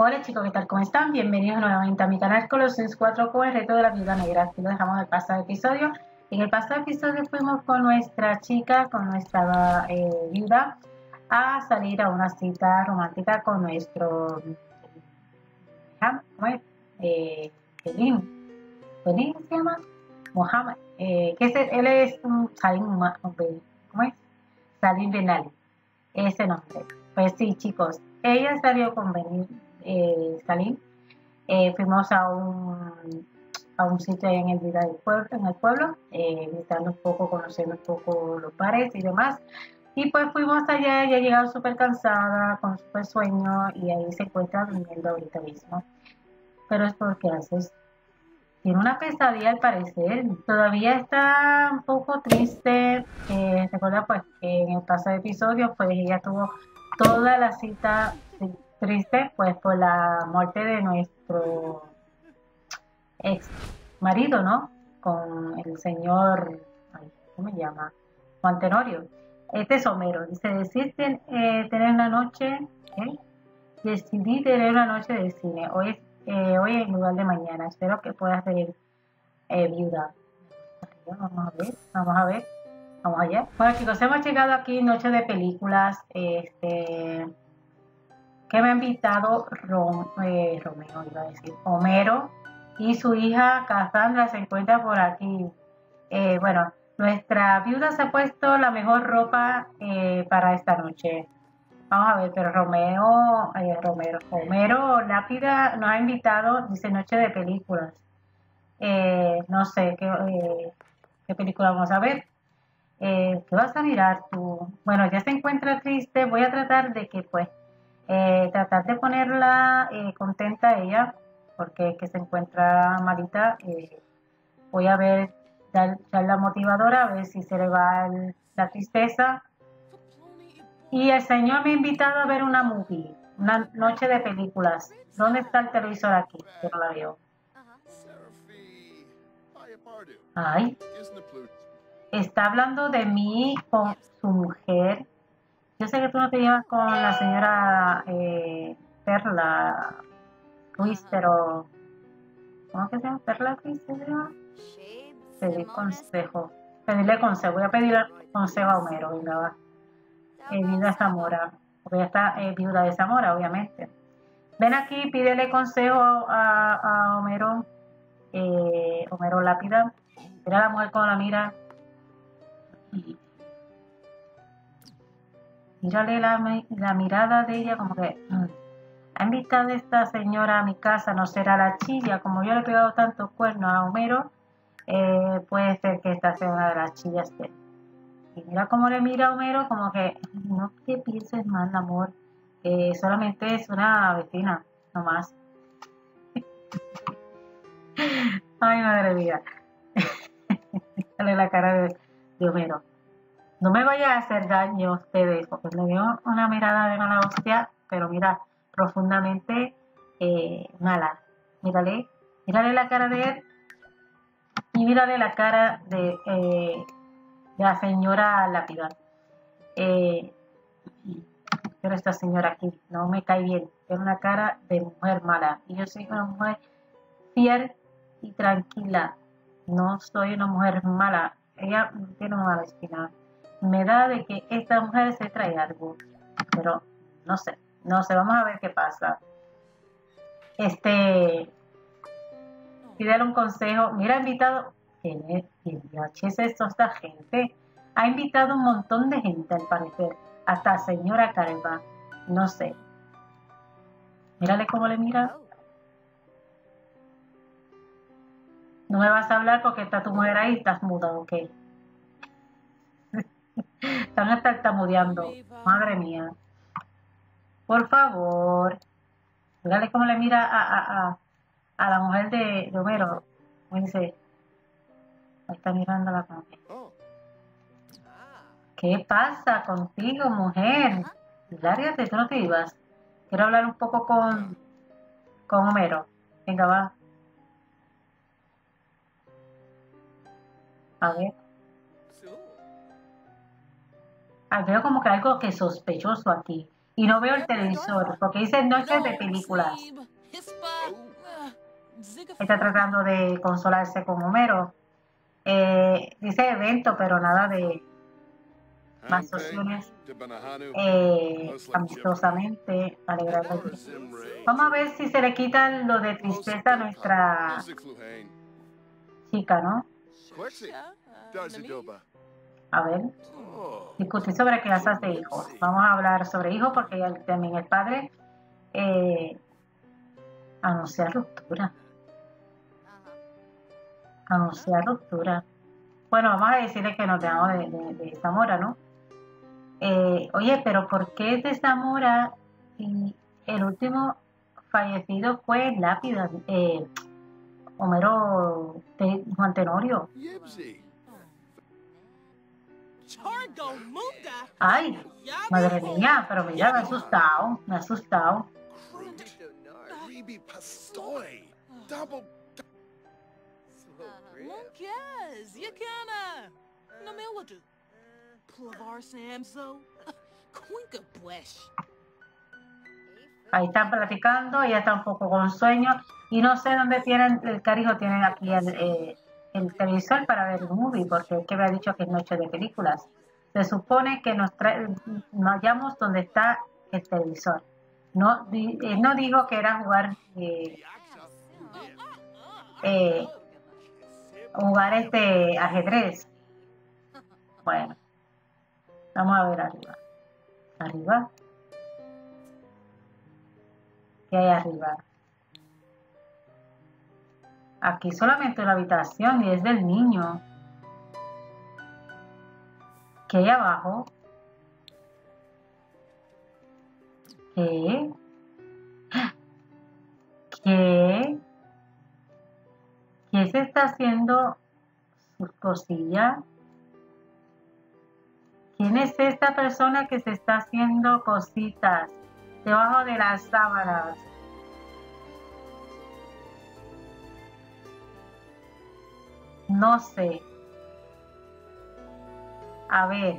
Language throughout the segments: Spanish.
Hola chicos, ¿qué tal? ¿Cómo están? Bienvenidos nuevamente a mi canal con los Sims 4 con el reto de la viuda negra. Aquí lo dejamos en el pasado episodio. En el pasado episodio fuimos con nuestra chica, con nuestra viuda, a salir a una cita romántica con nuestro ¿cómo es? Pelín. ¿Pelín se llama? Mohammed. Él es un Salim, ¿cómo es? Salim Ben Ali. Ese nombre. Pues sí, chicos. Ella salió con Salim. Fuimos a un sitio ahí en el pueblo, visitando un poco, conociendo un poco los bares y demás. Y pues fuimos allá, ella llegado súper cansada, con súper sueño, y ahí se encuentra durmiendo ahorita mismo. Pero es porque tiene una pesadilla al parecer, todavía está un poco triste. Recuerda pues que en el pasado episodio pues ella tuvo toda la cita triste pues por la muerte de nuestro ex marido, ¿no? Con el señor, ¿cómo se llama? Juan Tenorio. Este es Homero, dice, tener una noche, ¿eh? Decidí tener una noche de cine, hoy en lugar de mañana, espero que puedas ser viuda. Vamos a ver, vamos allá. Bueno chicos, hemos llegado aquí, noche de películas, que me ha invitado Romeo, iba a decir, Homero, y su hija Cassandra se encuentra por aquí. Bueno, nuestra viuda se ha puesto la mejor ropa para esta noche. Vamos a ver, pero Homero Lápida nos ha invitado, dice noche de películas. No sé qué película vamos a ver. ¿Qué vas a mirar tú? Bueno, ya se encuentra triste, voy a tratar de que pues tratar de ponerla contenta ella, porque que se encuentra malita. Voy a ver, dar la motivadora, a ver si se le va la tristeza. Y el señor me ha invitado a ver una movie, una noche de películas. ¿Dónde está el televisor aquí? Yo no la veo. Ay, está hablando de mí con su mujer. Yo sé que tú no te llevas con la señora Perla Ruiz, pero ¿cómo que se llama? ¿Perla Ruiz se llama? Pedir consejo. Pedirle consejo. Voy a pedir consejo a Homero. Venga, va. Viuda de Zamora. Porque ya está viuda de Zamora, obviamente. Ven aquí, pídele consejo a Homero. Homero Lápida. Mira a la mujer con la mira. Mírale la mirada de ella como que... ¿Ha invitado a esta señora a mi casa? ¿No será la chilla? Como yo le he pegado tantos cuernos a Homero, puede ser que esta sea una de las chillas de él. Y mira cómo le mira a Homero, como que no te pienses mal, amor, solamente es una vecina, nomás. Ay, madre mía. Dale la cara de Homero. No me vaya a hacer daño a ustedes, porque le dio una mirada de mala hostia, pero mira, profundamente mala. Mírale la cara de él y mírale la cara de la señora Lápida. Pero esta señora aquí no me cae bien, tiene una cara de mujer mala y yo soy una mujer fiel y tranquila, no soy una mujer mala. Ella tiene una mala espina, me da de que esta mujer se trae algo, pero no sé, vamos a ver qué pasa. Pídele un consejo. Mira, ha invitado, ¿qué es esto? Esta gente ha invitado un montón de gente al parecer, hasta señora Calva, no sé. Mírale cómo le mira. No me vas a hablar porque está tu mujer ahí, estás muda, ¿ok? Están tartamudeando, madre mía. Por favor, mírale cómo le mira a la mujer de Homero. Me dice, ahí está mirándola como que, ¿qué pasa contigo, mujer? Lárgate, tú no te ibas. Quiero hablar un poco con Homero. Venga, va. A ver. Veo como que algo que sospechoso aquí. y no veo el televisor, porque dice noches de películas. Está tratando de consolarse con Homero. Dice evento, pero nada de más opciones. Amistosamente, alegrar la vida. Vamos a ver si se le quita lo de tristeza a nuestra chica, ¿no? A ver, discutir sobre crianzas de hijos. Vamos a hablar sobre hijos porque también el padre anuncia ruptura. Anuncia ruptura. Bueno, vamos a decirle que nos dejamos de Zamora, ¿no? Oye, pero ¿por qué de Zamora y el último fallecido fue Lápida? Homero Juan Tenorio. Ay, madre mía, pero mira, me ha asustado, me ha asustado. Ahí están platicando, ella está un poco con sueño y no sé dónde tienen el carijo, tienen aquí el televisor para ver un movie, porque es que me ha dicho que es noche de películas. Se supone que nos vayamos donde está el televisor. No, no digo que era jugar ajedrez. Bueno, vamos a ver arriba. Arriba. ¿Qué hay arriba? Aquí solamente una habitación y es del niño. ¿Qué hay abajo? ¿Qué? ¿Qué? ¿Qué se está haciendo sus cosillas? ¿Quién es esta persona que se está haciendo cositas debajo de las sábanas? No sé. A ver.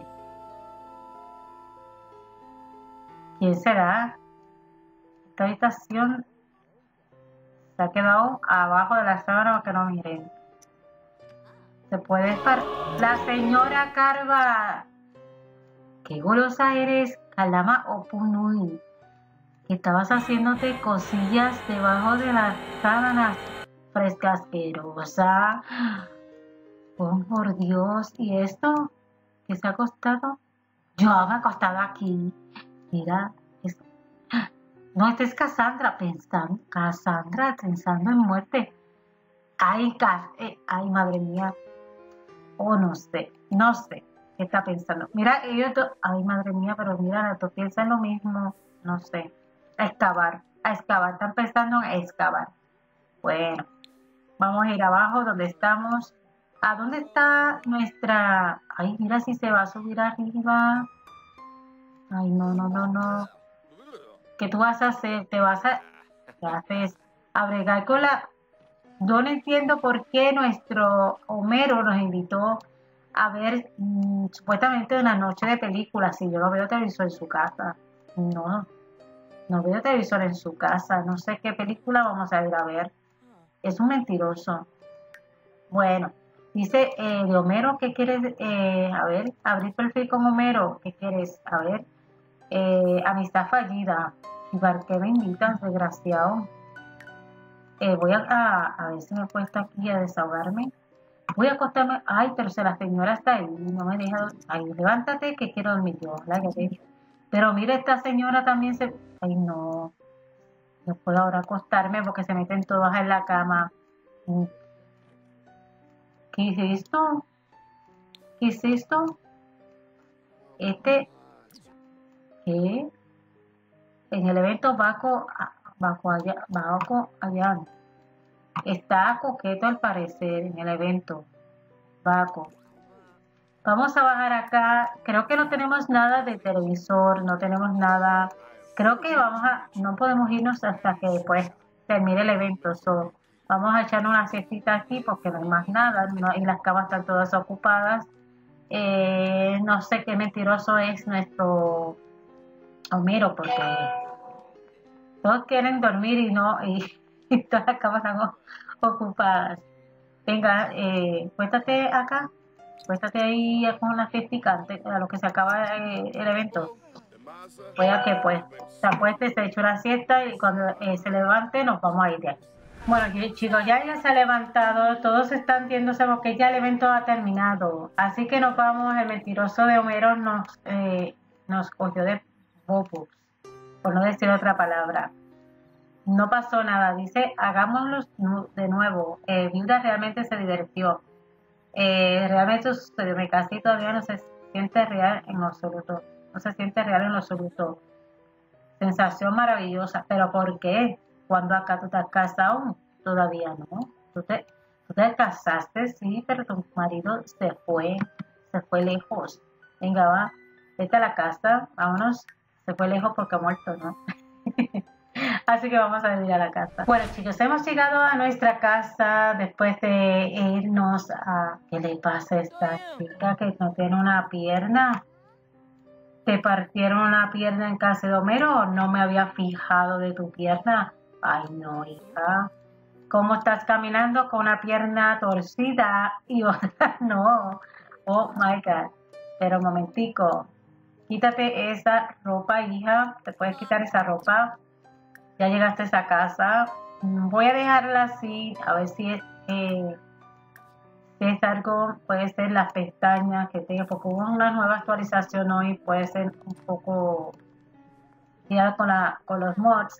¿Quién será? Esta habitación se ha quedado abajo de la sábana para que no miren. Se puede estar. La señora Carva. Qué golosa eres, Calama Opunui. Que estabas haciéndote cosillas debajo de las sábanas. Fresca asquerosa. Oh, por Dios. ¿Y esto? ¿Qué se ha acostado? Yo me he acostado aquí. Mira, esto. No, esta es Cassandra pensando en muerte. Ay, ay, madre mía. Oh, no sé qué está pensando. Mira, ay, madre mía, pero mira, tú piensas lo mismo, no sé. A excavar, están pensando en excavar. Bueno, vamos a ir abajo donde estamos. ¿A dónde está nuestra? Ay, mira si se va a subir arriba. Ay, no. ¿Qué tú vas a hacer? ¿Qué haces? A bregar con la... Yo no entiendo por qué nuestro Homero nos invitó a ver supuestamente una noche de películas si yo no veo televisor en su casa. No veo televisor en su casa. No sé qué película vamos a ir a ver. Es un mentiroso. Bueno, dice de Homero, ¿qué quieres? A ver, abrir perfil con Homero. ¿Qué quieres? A ver, amistad fallida. ¿Y para qué me invitas, desgraciado? Voy a ver si me acuesto aquí a desahogarme. Voy a acostarme. Ay, pero si la señora está ahí, no me deja. Ay, levántate que quiero dormir yo. Pero mire, esta señora también se... Ay, no. No puedo ahora acostarme porque se meten todas en la cama. ¿Qué es esto? ¿Qué es esto? ¿Qué? En el evento Baco allá. Está coqueto al parecer en el evento. Baco. Vamos a bajar acá. Creo que no tenemos nada de televisor, no tenemos nada. Creo que no podemos irnos hasta que pues termine el evento. Vamos a echarnos una siestita aquí porque no hay más nada y las camas están todas ocupadas. No sé qué mentiroso es nuestro Homero, porque todos quieren dormir y todas las camas están ocupadas. Venga, cuéntate acá, cuéntate ahí con la fiestica antes, a lo que se acaba el evento. Voy a que pues se acueste, se eche una siesta y cuando se levante nos vamos a ir de aquí. Bueno, chicos, ya se ha levantado, todos están yéndose porque ya el evento ha terminado. Así que nos vamos, el mentiroso de Homero nos cogió de bobos, por no decir otra palabra. No pasó nada, dice, hagámoslo de nuevo. Viuda realmente se divirtió. Realmente sucedió, me casé y todavía no se siente real en lo absoluto. No se siente real en lo absoluto. Sensación maravillosa, pero ¿por qué? Cuando acá tú estás casado, todavía no. Tú te casaste, sí, pero tu marido se fue lejos. Venga, va, vete a la casa, vámonos. Se fue lejos porque ha muerto, ¿no? Así que vamos a ir a la casa. Bueno, chicos, hemos llegado a nuestra casa después de irnos a... ¿Qué le pasa a esta chica que no tiene una pierna? ¿Te partieron una pierna en casa de Homero? No me había fijado de tu pierna. Ay, no, hija. ¿Cómo estás caminando con una pierna torcida y otra no? Oh, my God. Pero un momentico. Quítate esa ropa, hija. ¿Te puedes quitar esa ropa? Ya llegaste a esa casa. Voy a dejarla así, a ver si es algo, puede ser las pestañas que tenga, porque hubo una nueva actualización hoy, puede ser un poco ya con los mods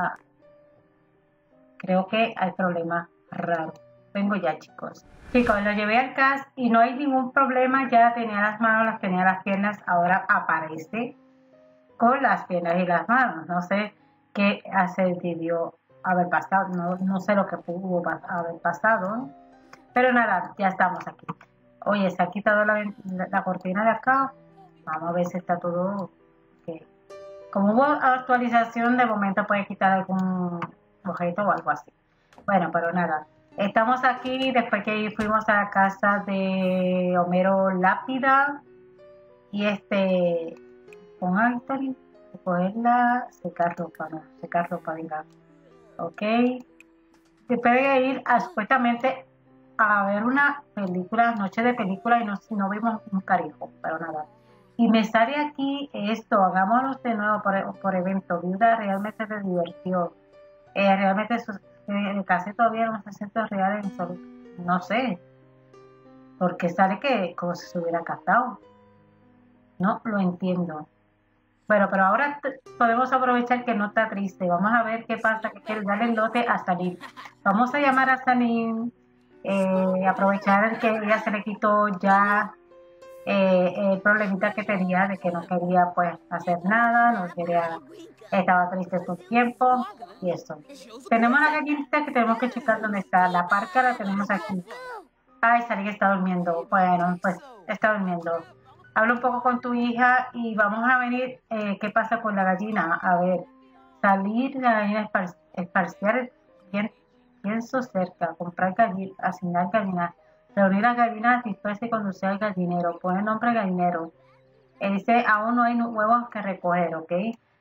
creo que hay problemas raros. Vengo ya, chicos. Chicos, lo llevé al CAS y no hay ningún problema, ya tenía las manos, las tenía las piernas, ahora aparece con las piernas y las manos. No sé qué debió haber pasado, no sé lo que pudo haber pasado, pero nada, ya estamos aquí. Oye, se ha quitado la cortina de acá, vamos a ver si está todo okay. Como hubo actualización, de momento puede quitar algún objeto o algo así. Bueno, pero nada, estamos aquí después que fuimos a la casa de Homero Lápida y con Anthony, recogerla, secar ropa, venga, ok. Después de ir supuestamente a ver una película, noche de película, y no vimos un carijo, pero nada. Y me sale aquí esto, hagámoslo de nuevo por evento. Viuda realmente se divirtió. Realmente casi todavía no se siente real en solo, no sé, porque sale que como si se hubiera casado. No lo entiendo. Bueno, pero ahora podemos aprovechar que no está triste. Vamos a ver qué pasa, que quiere darle el lote a Salim. Vamos a llamar a Salim, aprovechar que ella se le quitó ya el problemita que tenía de que no quería pues hacer nada, estaba triste todo el tiempo y eso. Tenemos la gallinita que tenemos que checar dónde está. La parca la tenemos aquí. Ay, Salim está durmiendo. Bueno, pues está durmiendo. Habla un poco con tu hija y vamos a venir. ¿Qué pasa con la gallina? A ver, salir la gallina, esparciar, pienso cerca, comprar gallinas, asignar gallinas, reunir las gallinas, dispuesta y conducir al gallinero, poner nombre al gallinero. Dice, aún no hay huevos que recoger, ¿ok?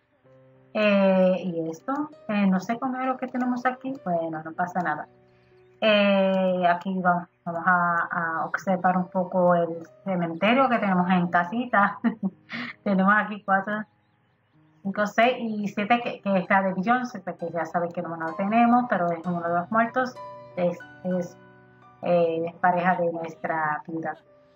¿Y esto? No sé cómo es lo que tenemos aquí. Bueno, no pasa nada. Aquí vamos a observar un poco el cementerio que tenemos en casita. Tenemos aquí 4, 5, 6 y 7 que es la de Beyoncé, porque ya saben que no lo tenemos, pero es uno de los muertos, es pareja de nuestra viuda.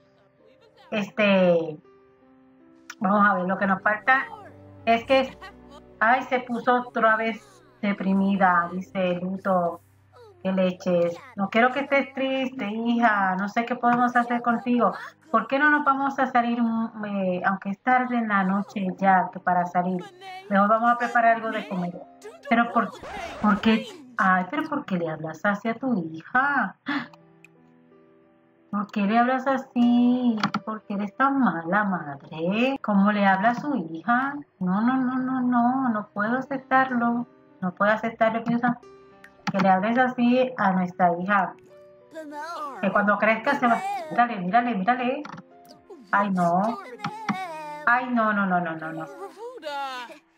Vamos a ver, lo que nos falta es que, ay, se puso otra vez deprimida, dice Luto. ¿Qué leches? No quiero que estés triste, hija. No sé qué podemos hacer contigo. ¿Por qué no nos vamos a salir, aunque es tarde en la noche ya, que para salir? Mejor vamos a preparar algo de comer. Pero ¿por qué? Ay, pero ¿por qué le hablas así a tu hija? ¿Por qué le hablas así? ¿Por qué eres tan mala, madre? ¿Cómo le habla a su hija? No puedo aceptarlo. No puedo aceptarlo, piensa. Que le hables así a nuestra hija, que cuando crezca se va. Mírale. Ay, no.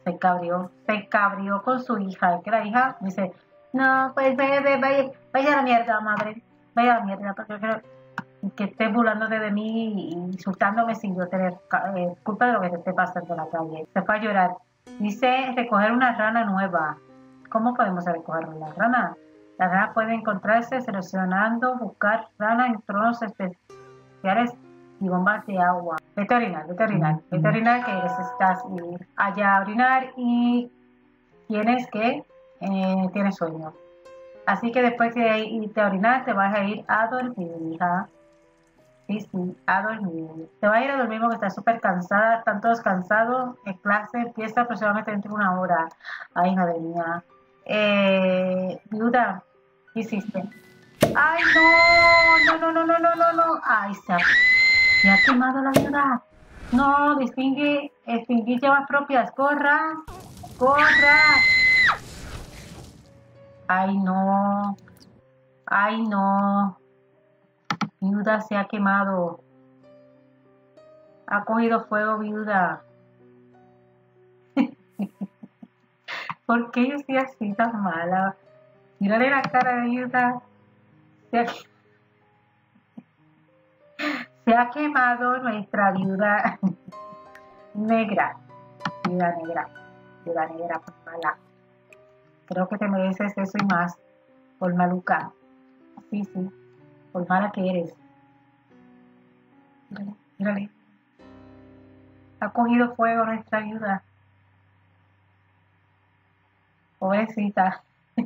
se cabrió con su hija, que la hija dice, no, pues vaya a la mierda, madre, vaya a la mierda, porque yo creo que estés burlándote de mí y insultándome sin yo tener culpa de lo que te esté pasando en la calle. Se fue a llorar. Dice recoger una rana nueva. ¿Cómo podemos recoger una rana? La rana puede encontrarse seleccionando, buscar rana en tronos especiales y bombas de agua. Vete a orinar, que necesitas ir allá a orinar y tienes sueño. Así que después de irte a orinar te vas a ir a dormir, hija. Sí, a dormir. Te vas a ir a dormir porque estás súper cansada, están todos cansados. En clase empieza aproximadamente dentro de una hora. Ay, madre mía. Viuda, ¿qué hiciste? Ay, no. Ay, se ha quemado la viuda. No, extinguí llamas propias. Corra. Ay, no. Viuda se ha quemado. Ha cogido fuego, viuda. ¿Por qué yo estoy así tan mala? Mírale la cara de viuda. Se ha quemado nuestra viuda negra. Viuda negra, por mala. Creo que te mereces eso y más. Por maluca. Sí, por mala que eres. Mírale. Ha cogido fuego nuestra viuda. Pobrecita.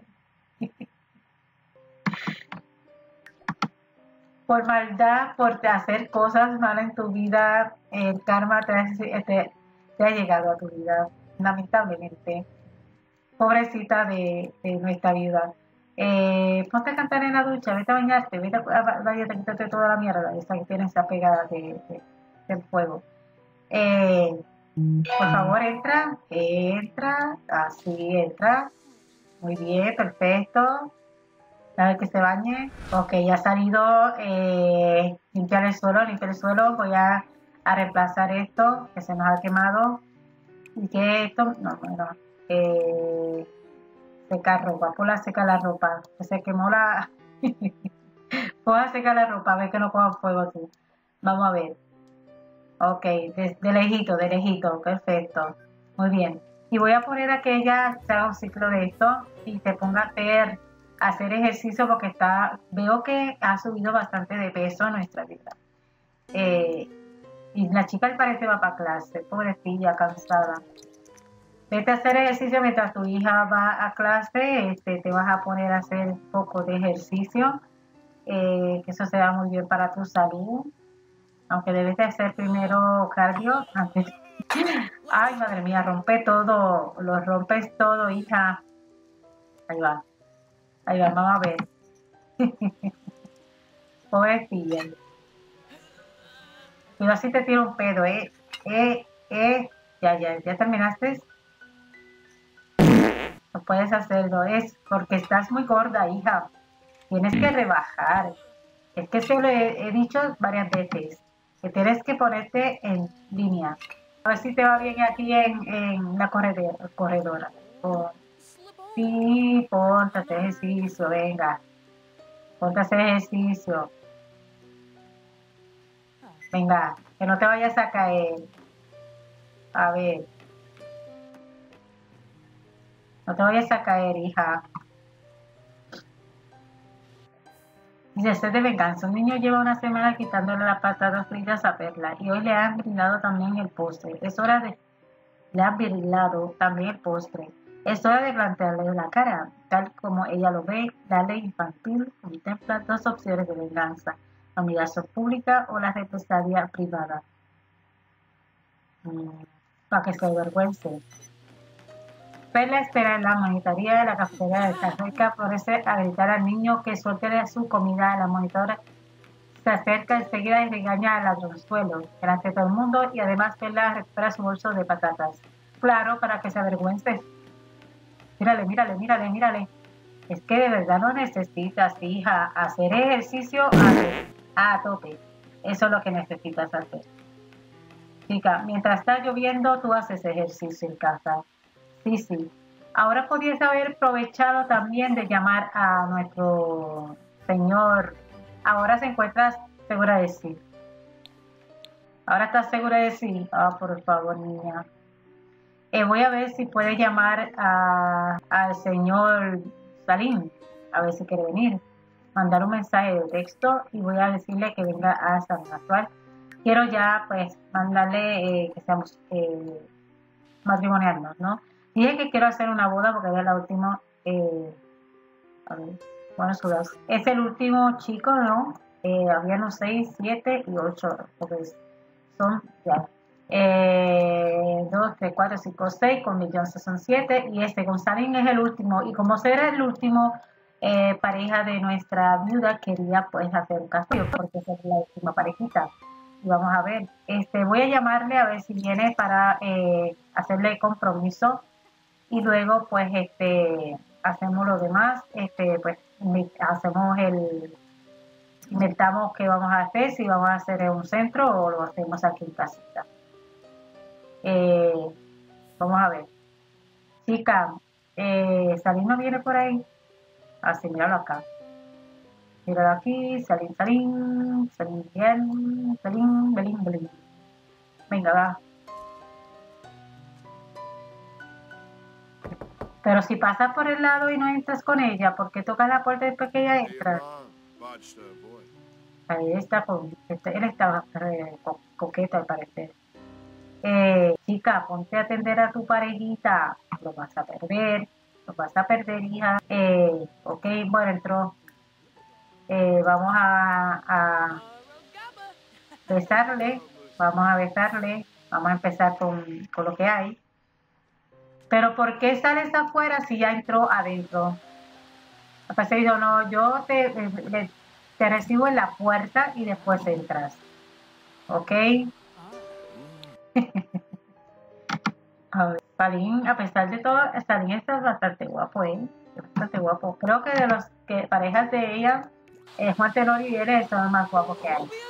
Por maldad, por hacer cosas malas en tu vida, el karma te ha llegado a tu vida, lamentablemente. Pobrecita de nuestra vida. Ponte a cantar en la ducha, vete a bañarte, vete a bañarte, quítate toda la mierda esa que tienes apegada del fuego. Por favor, entra, así entra. Muy bien, perfecto. A ver que se bañe. Ok, ya ha salido. Limpiar el suelo. Voy a reemplazar esto que se nos ha quemado. Y que esto, no, bueno. Secar ropa, ponla a secar la ropa. Que se quemó la. Pon a secar la ropa, a ver que no coja fuego tú. Vamos a ver. Ok, de lejito, perfecto. Muy bien. Y voy a poner a que ella se haga un ciclo de esto y te ponga a hacer ejercicio porque veo que ha subido bastante de peso en nuestra vida. Y la chica al parecer va para clase, pobrecilla, cansada. Vete a hacer ejercicio mientras tu hija va a clase, te vas a poner a hacer un poco de ejercicio, que eso será muy bien para tu salud, aunque debes de hacer primero cardio antes. Ay, madre mía, lo rompes todo, hija. Ahí va, vamos a ver. Pobrecilla. Cuidado si te tiro un pedo, ya terminaste. No puedes hacerlo, es porque estás muy gorda, hija. Tienes que rebajar. Es que se lo he dicho varias veces, que tienes que ponerte en línea. A ver si te va bien aquí en la corredora. Sí, ponte a hacer ejercicio, venga. Ponte a hacer ejercicio. Venga, que no te vayas a caer. A ver. No te vayas a caer, hija. Dice, sed de venganza. Un niño lleva una semana quitándole las patatas fritas a Perla y hoy le han brindado también el postre. Le han brindado también el postre. Es hora de plantearle la cara. Tal como ella lo ve, la ley infantil contempla dos opciones de venganza: la humillación pública o la represalia privada. Para que se avergüence. Perla espera en la monitoría de la cafetería de Tarreca, parece a gritar al niño que suelte su comida. La monitora se acerca enseguida y regaña al ladronzuelo delante de todo el mundo y además Perla recupera su bolso de patatas. Claro, para que se avergüence. Mírale. Es que de verdad no necesitas, hija, hacer ejercicio a tope. Eso es lo que necesitas hacer. Chica, mientras está lloviendo, tú haces ejercicio en casa. Sí, sí. Ahora podías haber aprovechado también de llamar a nuestro señor. Ahora se encuentra segura de sí. Ahora estás segura de sí. Ah, por favor, niña. Voy a ver si puede llamar al señor Salim. A ver si quiere venir. Mandar un mensaje de texto y voy a decirle que venga a San Actual. Quiero ya, pues, mandarle que seamos matrimoniarnos, ¿no? Dije que quiero hacer una boda porque es la última. A ver, bueno, es el último chico, ¿no? Había unos 6, 7 y 8, porque son ya. 2, 3, 4, 5, 6, con Beyoncé son 7 y este González es el último. Y como será el último pareja de nuestra viuda, quería pues hacer un castillo porque es la última parejita. Y vamos a ver, voy a llamarle a ver si viene para hacerle compromiso y luego pues hacemos lo demás, pues hacemos inventamos qué vamos a hacer, si vamos a hacer en un centro o lo hacemos aquí en casita. Vamos a ver. Chica, Salim no viene por ahí. Así, míralo acá. Míralo aquí, Salim, Salim, Salim, bien, Salim, Belín, Belín. Venga, va. Pero si pasas por el lado y no entras con ella, ¿por qué tocas la puerta después que ella entra? Ahí está, él está coqueta al parecer. Chica, ponte a atender a tu parejita, lo vas a perder, hija. Ok, bueno, entró. Vamos a besarle, vamos a empezar con lo que hay. Pero ¿por qué sales afuera si ya entró adentro? Pues dijo, no, yo te recibo en la puerta y después entras. ¿Ok? A ver, Salim, a pesar de todo, Salim está bastante guapo, bastante guapo. Creo que de los parejas de ella, Juan Tenor y él son los más guapos que hay.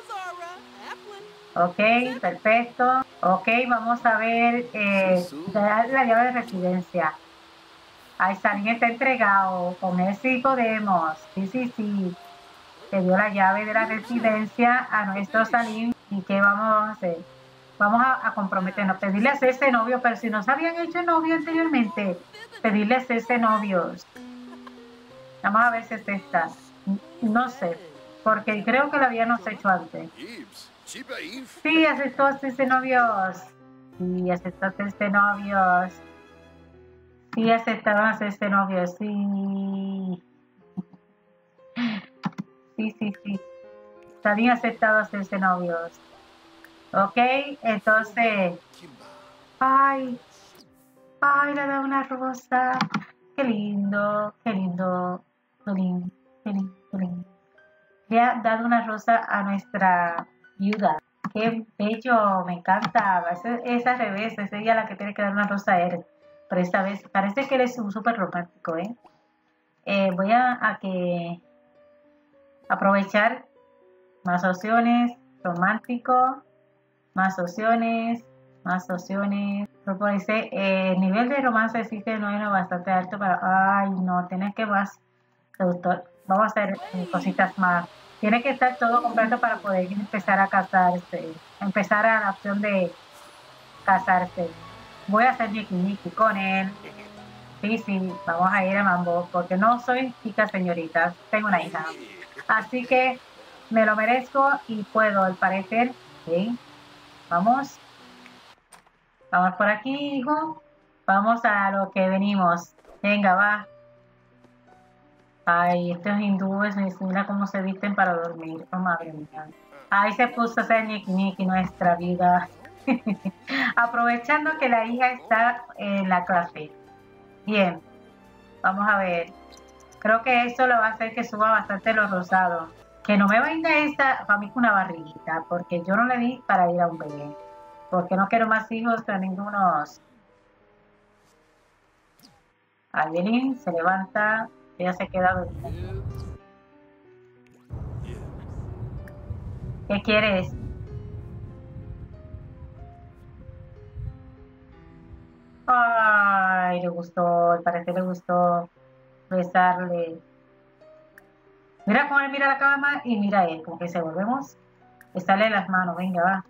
Ok, perfecto. Ok, vamos a ver la llave de residencia. Ay, Salim está entregado. Con él sí podemos. Sí. Te dio la llave de la residencia a nuestro Salim. ¿Y qué vamos a hacer? Vamos a comprometernos, pedirle hacerse novio, pero si no se habían hecho novio anteriormente, pedirle hacerse novios. Vamos a ver si es esta. No sé, porque creo que lo habíamos hecho antes. Sí, aceptó hacerse novios. Sí, aceptó hacerse novios. Sí, aceptaron hacerse novios, sí. Sí. Está bien aceptado hacerse novios. Ok, entonces. Ay, le da una rosa. Qué lindo. Le ha dado una rosa a nuestra viuda. Qué bello, me encanta. Es al revés, es ella la que tiene que dar una rosa a él. Pero esta vez parece que él es un súper romántico, voy a que aprovechar más opciones, romántico, más opciones. Dice, el nivel de romance existe no es bastante alto para... Ay, no, tienes que más, doctor. Vamos a hacer cositas más. Tiene que estar todo completo para poder empezar a casarse. Empezar a la opción de casarse. Voy a hacer ñiqui con él. Sí, vamos a ir a mambo, porque no soy chica señorita, tengo una hija. Así que me lo merezco y puedo, al parecer. Sí, vamos por aquí, hijo. Vamos a lo que venimos. Venga, va. Ay, estos hindúes, mira cómo se visten para dormir. Oh, madre mía. Ahí se puso a hacer ñiqui nuestra vida. Aprovechando que la hija está en la clase. Bien, vamos a ver. Creo que eso lo va a hacer que suba bastante los rosados. Que no me venga esta, para mí con una barriguita, porque yo no le di para ir a un bebé. Porque no quiero más hijos que ningunos. Adeline se levanta, ella se queda dormida. ¿Qué quieres? Ay, Ay, le gustó, al parecer le gustó besarle. Mira cómo él mira la cama y mira él, como que se volvemos. Le sale las manos, venga, va.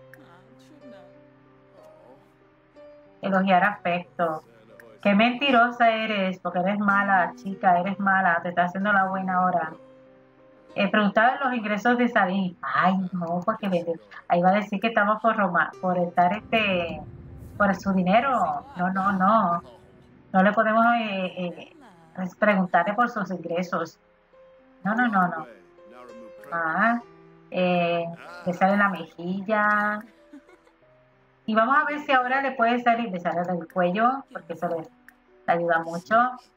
Elogiar afecto. Qué mentirosa eres, porque eres mala, chica, eres mala, te está haciendo la buena ahora. Preguntaba los ingresos de Salim. Ay, no, porque ahí va a decir que estamos por estar por su dinero. No, no, no. No le podemos preguntarle por sus ingresos. No, no, no, no. Ah, le sale la mejilla. Y vamos a ver si ahora le puede salir, le sale el cuello, porque eso le ayuda mucho.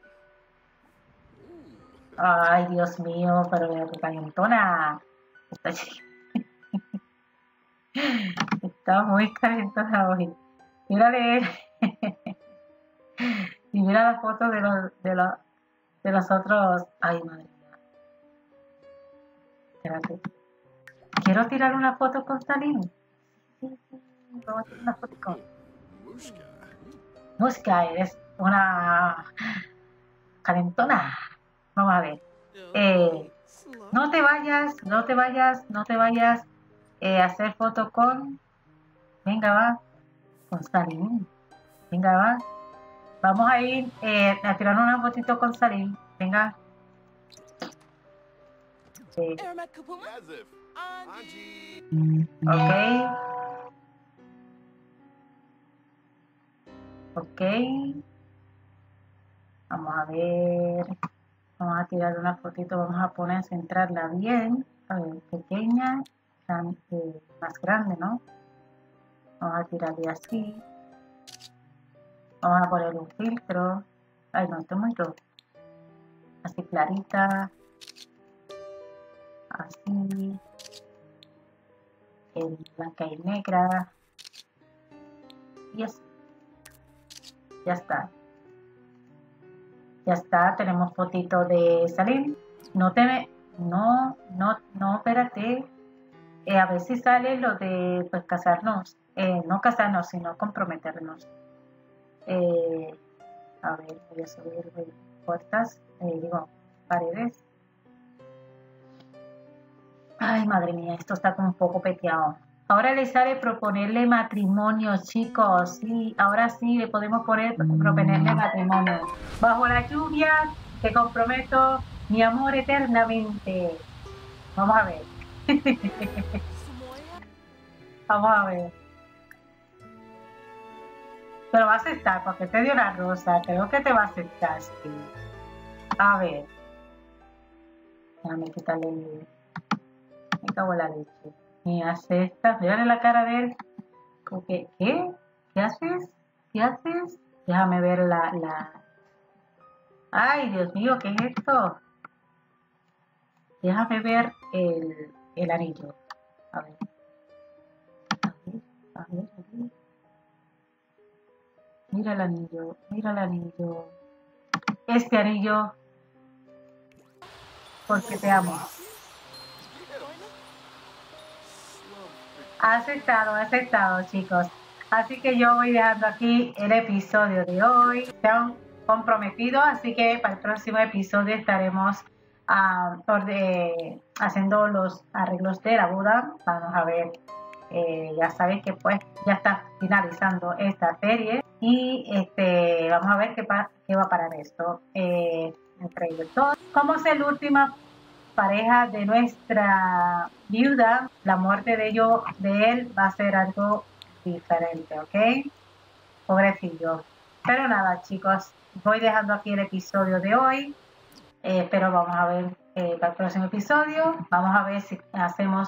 Ay, Dios mío, pero mira qué calentona. Está muy calentona hoy. Mírale. Y mira las fotos de los otros. Ay, madre mía. Espérate. Quiero tirar una foto con Salim. Sí, sí, vamos a tirar una foto con Muska. Eres una calentona. Vamos a ver. No te vayas, no te vayas, no te vayas. Hacer foto con. Venga, va. Con Salim. Venga, va. Vamos a ir a tirar una fotito con Salim. Venga. Sí. Ok. Ok. Vamos a ver. Vamos a tirar una fotito. Vamos a poner, centrarla bien. A ver, pequeña. Más grande, ¿no? Vamos a tirarle así. Vamos a poner un filtro. Ay, no, esto es muy rojo. Así clarita. Así. En blanca y negra. Y así. Ya está. Ya está. Tenemos fotito de Salim. No, espérate. A ver si sale lo de pues casarnos. No casarnos, sino comprometernos. A ver, voy a subir puertas, paredes. Ay, madre mía, esto está como un poco peteado. Ahora le sale proponerle matrimonio, chicos. Sí, ahora sí le podemos proponerle matrimonio. Bajo la lluvia te comprometo mi amor eternamente. Vamos a ver. Vamos a ver. Pero va a aceptar, porque te dio la rosa. Creo que te va a aceptar, sí. A ver. Déjame quitarle el... Me cago en la leche. Me acepta. Mírale la cara de él. Como que, ¿qué? ¿Qué haces? ¿Qué haces? Déjame ver la... Ay, Dios mío, ¿qué es esto? Déjame ver el anillo. A ver. A ver. Mira el anillo, mira el anillo. Este anillo, porque te amo. Ha aceptado, chicos. Así que yo voy dejando aquí el episodio de hoy. Se han comprometido, así que para el próximo episodio estaremos haciendo los arreglos de la boda. Vamos a ver, ya sabéis que pues ya está finalizando esta serie. Y vamos a ver qué va a parar esto entre ellos dos. Como es la última pareja de nuestra viuda, la muerte de él va a ser algo diferente, ¿ok? Pobrecillo. Pero nada, chicos, voy dejando aquí el episodio de hoy. Pero vamos a ver para el próximo episodio. Vamos a ver si hacemos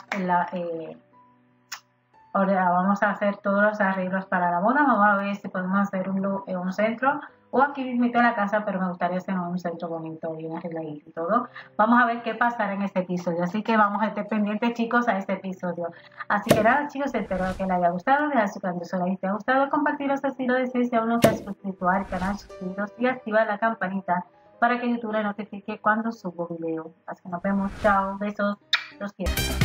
vamos a hacer todos los arreglos para la boda. Vamos a ver si podemos hacer un centro o aquí mismo en la casa, pero me gustaría hacer un centro bonito, bien arregladito y todo. Vamos a ver qué pasará en este episodio, así que vamos a estar pendientes, chicos, a este episodio. Así que nada, chicos, espero que les haya gustado. Dejar su like si te ha gustado, compartirlo si lo deseas, si aún no te has suscrito al canal, suscribiros y activar la campanita para que YouTube le notifique cuando subo video. Así que nos vemos, chao, besos, los quiero.